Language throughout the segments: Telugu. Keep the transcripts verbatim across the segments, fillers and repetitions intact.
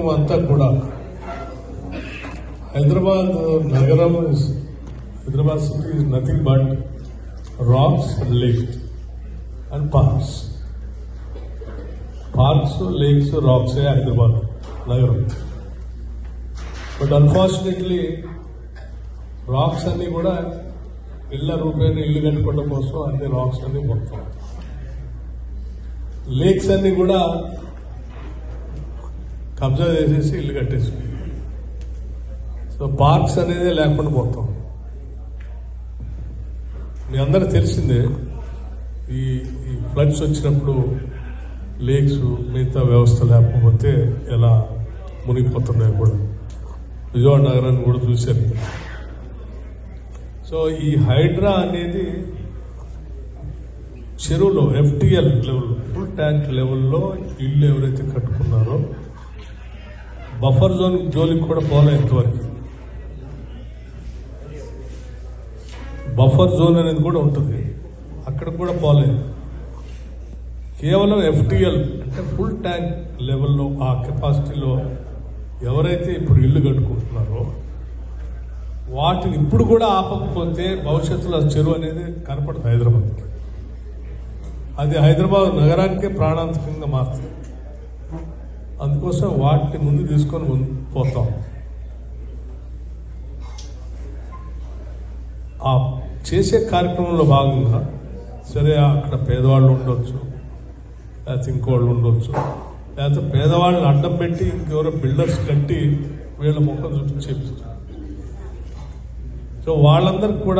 కార్యక్రమం అంతా కూడా హైదరాబాద్ నగరం Hyderabad city is nothing but rocks lakes and parks parks lakes rocks Hyderabad నగరం. బట్ అన్ఫార్చునేట్లీ రాక్స్ అన్ని కూడా ఇళ్ల రూపాయలు ఇల్లు కట్టుకోవడం కోసం అన్ని రాక్స్ అన్ని మొత్తం, లేక్స్ అన్ని కూడా కబ్జా చేసేసి ఇల్లు కట్టేసి, సో పార్క్స్ అనేది లేకుండా పోతాం. మీ అందరికి తెలిసిందే ఈ ఈ ఫ్లడ్స్ వచ్చినప్పుడు లేక్స్ మిగతా వ్యవస్థ లేకపోతే ఎలా మునిగిపోతున్నాయి కూడా, విజయవాడ నగరాన్ని కూడా చూశారు. సో ఈ హైడ్రా అనేది చెరువులో ఎఫ్టీఎల్ లెవెల్ ఫుల్ ట్యాంక్ లెవెల్లో ఇల్లు ఎవరైతే కట్టుకున్నారో బఫర్ జోన్ జోలికి కూడా పోలే. ఇంతవరకు బఫర్ జోన్ అనేది కూడా ఉంటుంది, అక్కడ కూడా పోలేదు. కేవలం ఎఫ్టీఎల్ అంటే ఫుల్ ట్యాంక్ లెవెల్లో ఆ కెపాసిటీలో ఎవరైతే ఇప్పుడు ఇల్లు కట్టుకుంటున్నారో వాటిని ఇప్పుడు కూడా ఆపకపోతే భవిష్యత్తులో చెరువు అనేది కనపడుతుంది హైదరాబాద్కి. అది హైదరాబాద్ నగరానికే ప్రాణాంతకంగా మారుతుంది. అందుకోసం వాటిని ముందు తీసుకొని పోతాం. ఆ చేసే కార్యక్రమంలో భాగంగా సరే అక్కడ పేదవాళ్ళు ఉండొచ్చు, లేకపోతే ఇంకోళ్ళు ఉండొచ్చు, లేకపోతే పేదవాళ్ళని అడ్డం పెట్టి ఇంకెవరో బిల్డర్స్ కట్టి వీళ్ళ ముఖం చుట్టూ చేపిస్తారు. సో వాళ్ళందరికి కూడా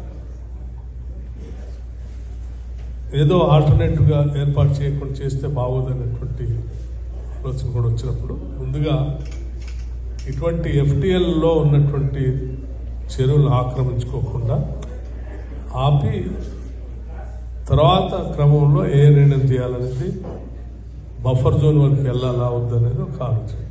ఏదో ఆల్టర్నేటివ్గా ఏర్పాటు చేయకుండా చేస్తే బాగోదనేటువంటి ఆలోచన కూడా వచ్చినప్పుడు ముందుగా ఇటువంటి ఎఫ్టీఎల్లో ఉన్నటువంటి చెరువులను ఆక్రమించుకోకుండా ఆపి తర్వాత క్రమంలో ఏ నిర్ణయం తీయాలనేది బఫర్ జోన్ వరకు వెళ్ళాలా వద్దనేది ఒక ఆలోచన.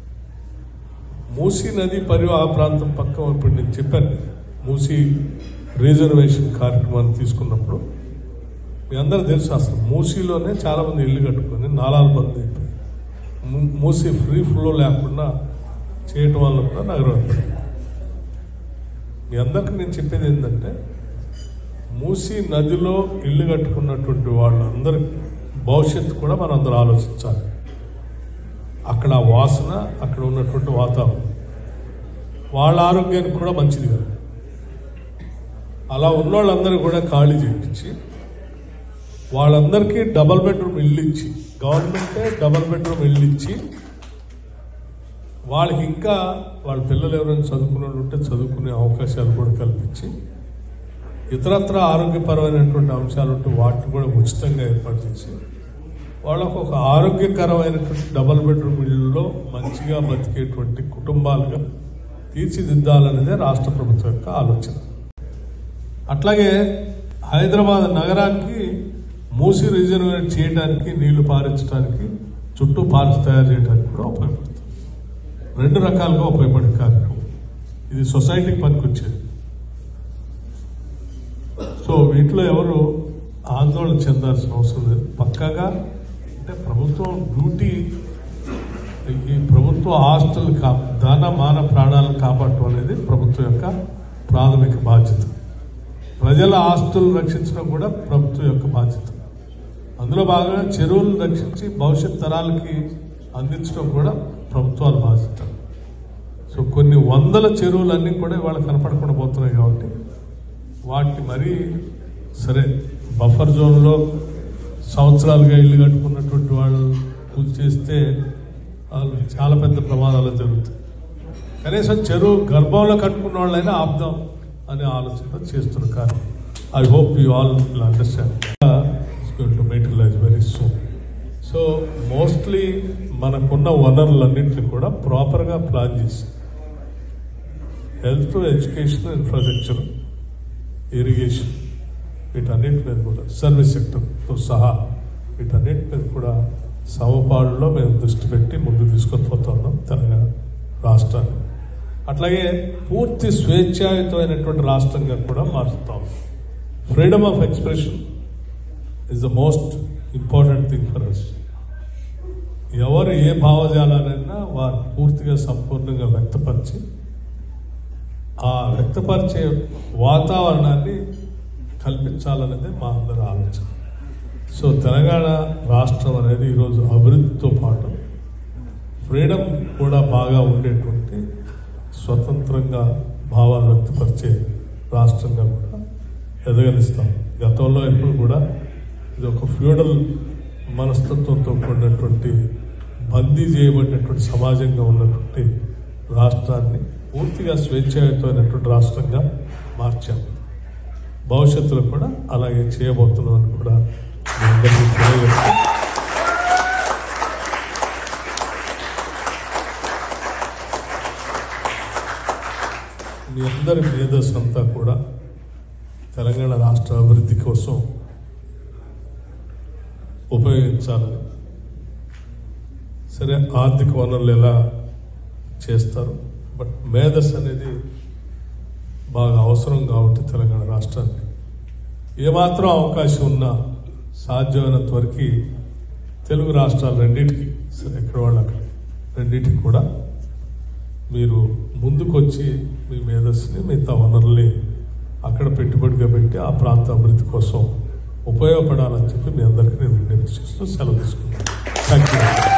మూసీ నది పరివాహ ప్రాంతం పక్కన ఇప్పుడు నేను చెప్పాను, మూసీ రిజర్వేషన్ కార్యక్రమాన్ని తీసుకున్నప్పుడు మీ అందరూ తెలుసు అసలు మూసీలోనే చాలా మంది ఇల్లు కట్టుకొని నాలాలు బంద్ అయిపోయి మూసీ ఫ్రీ ఫ్లో లేకుండా చేయటం వల్ల కూడా నగరం. మీ అందరికీ నేను చెప్పేది ఏంటంటే మూసీ నదిలో ఇల్లు కట్టుకున్నటువంటి వాళ్ళందరి భవిష్యత్తు కూడా మనం అందరూ ఆలోచించాలి. అక్కడ వాసన, అక్కడ ఉన్నటువంటి వాతావరణం వాళ్ళ ఆరోగ్యానికి కూడా మంచిది కాదు. అలా ఉన్న వాళ్ళందరూ కూడా ఖాళీ చేయించి వాళ్ళందరికీ డబల్ బెడ్రూమ్ ఇల్లు ఇచ్చి, గవర్నమెంటే డబల్ బెడ్రూమ్ ఇల్లు ఇచ్చి వాళ్ళకి ఇంకా వాళ్ళ పిల్లలు ఎవరైనా చదువుకునే ఉంటే చదువుకునే అవకాశాలు కూడా కల్పించి ఇతరత్ర ఆరోగ్యపరమైనటువంటి అంశాలు ఉంటే వాటిని కూడా ఉచితంగా ఏర్పాటు చేసి వాళ్ళకు ఒక ఆరోగ్యకరమైనటువంటి డబల్ బెడ్రూమ్ ఇళ్లలో మంచిగా బతికేటువంటి కుటుంబాలుగా తీర్చిదిద్దాలనేదే రాష్ట్ర ప్రభుత్వం యొక్క ఆలోచన. అట్లాగే హైదరాబాద్ నగరానికి మూసీ రిజర్వేర్ చేయడానికి, నీళ్లు పారించడానికి, చుట్టూ పార్క్స్ తయారు చేయడానికి కూడా ఉపయోగపడుతుంది. రెండు రకాలుగా ఉపయోగపడే కార్యక్రమం ఇది, సొసైటీకి పనికొచ్చేది. సో వీటిలో ఎవరు ఆందోళన చెందాల్సిన అవసరం లేదు. పక్కాగా అంటే ప్రభుత్వం డ్యూటీ, ఈ ప్రభుత్వ ఆస్తులు కా ధన మాన ప్రాణాలను కాపాడటం అనేది ప్రభుత్వం యొక్క ప్రాథమిక బాధ్యత. ప్రజల ఆస్తులను రక్షించడం కూడా ప్రభుత్వం యొక్క బాధ్యత. అందులో భాగంగా చెరువులను రక్షించి భవిష్యత్ తరాలకి అందించడం కూడా ప్రభుత్వాల బాధ్యత. సో కొన్ని వందల చెరువులన్నీ కూడా ఇవాళ కనపడకుండా పోతున్నాయి కాబట్టి వాటిని మరీ సరే బఫర్ జోన్లో సంవత్సరాలుగా ఇల్లు కట్టుకున్నటువంటి వాళ్ళు పూజ చేస్తే వాళ్ళు చాలా పెద్ద ప్రమాదాలు జరుగుతాయి. కనీసం చెరువు గర్భంలో కట్టుకున్న వాళ్ళైనా ఆపుదాం అనే ఆలోచన చేస్తున్న కానీ I hope you all will understand it's going to materialise very soon. So mostly మనకున్న వనరులన్నింటినీ కూడా ప్రాపర్గా ప్లాన్ చేసి హెల్త్, ఎడ్యుకేషన్, ఇన్ఫ్రాస్ట్రక్చర్, ఇరిగేషన్ వీటన్నిటి మీద కూడా సర్వీస్ సెక్టర్తో సహా వీటన్నిటి మీద కూడా సమపాడులో మేము దృష్టి పెట్టి ముందు తీసుకొని పోతా ఉన్నాం తెలంగాణ రాష్ట్రాన్ని. అట్లాగే పూర్తి స్వేచ్ఛాయుతమైనటువంటి రాష్ట్రంగా కూడా మారుస్తాం. Freedom of expression is the most important thing for us. ఎవరు ఏ భావజాలానైనా వారు పూర్తిగా సంపూర్ణంగా వ్యక్తపరిచి ఆ వ్యక్తపరిచే వాతావరణాన్ని కల్పించాలనేది మా అందరి ఆలోచన. సో తెలంగాణ రాష్ట్రం అనేది ఈరోజు అభివృద్ధితో పాటు ఫ్రీడమ్ కూడా బాగా ఉండేటువంటి స్వతంత్రంగా భావాలు వ్యక్తపరిచే రాష్ట్రంగా కూడా ఎదగలిస్తాం. గతంలో ఎప్పుడు కూడా ఇది ఒక ఫ్యూడల్ మనస్తత్వంతో కూడినటువంటి బందీ చేయబడినటువంటి సమాజంగా ఉన్నటువంటి రాష్ట్రాన్ని పూర్తిగా స్వేచ్ఛాయుతమైనటువంటి రాష్ట్రంగా మార్చాం. భవిష్యత్తులో కూడా అలాగే చేయబోతున్నామని కూడా మీ అందరికీ తెలియజేస్తూ మీ అందరి మేధస్సు అంతా కూడా తెలంగాణ రాష్ట్ర అభివృద్ధి కోసం ఉపయోగించాలని, సరే ఆర్థిక వనరులు ఎలా చేస్తారు, బట్ మేధస్సు అనేది బాగా అవసరం కాబట్టి తెలంగాణ రాష్ట్రానికి ఏమాత్రం అవకాశం ఉన్నా సాధ్యమైనంత వరకు తెలుగు రాష్ట్రాలు రెండింటికి, సరే ఎక్కడ వాళ్ళు అక్కడ రెండింటికి కూడా మీరు ముందుకొచ్చి మీ మేధస్సుని మిగతా వనరుల్ని అక్కడ పెట్టుబడిగా పెట్టి ఆ ప్రాంత అభివృద్ధి కోసం ఉపయోగపడాలని చెప్పి మీ అందరికీ నేను విజ్ఞప్తి చేస్తూ సెలవు తీసుకున్నాను. Thank you.